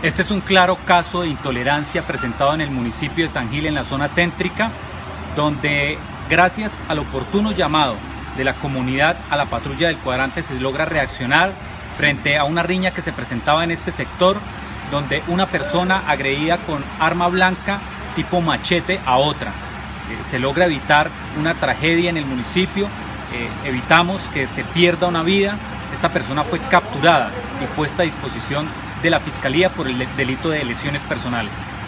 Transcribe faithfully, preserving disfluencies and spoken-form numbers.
Este es un claro caso de intolerancia presentado en el municipio de San Gil, en la zona céntrica, donde gracias al oportuno llamado de la comunidad a la patrulla del cuadrante se logra reaccionar frente a una riña que se presentaba en este sector, donde una persona agredía con arma blanca tipo machete a otra. Eh, se logra evitar una tragedia en el municipio, eh, evitamos que se pierda una vida. Esta persona fue capturada y puesta a disposición de la Fiscalía por el delito de lesiones personales.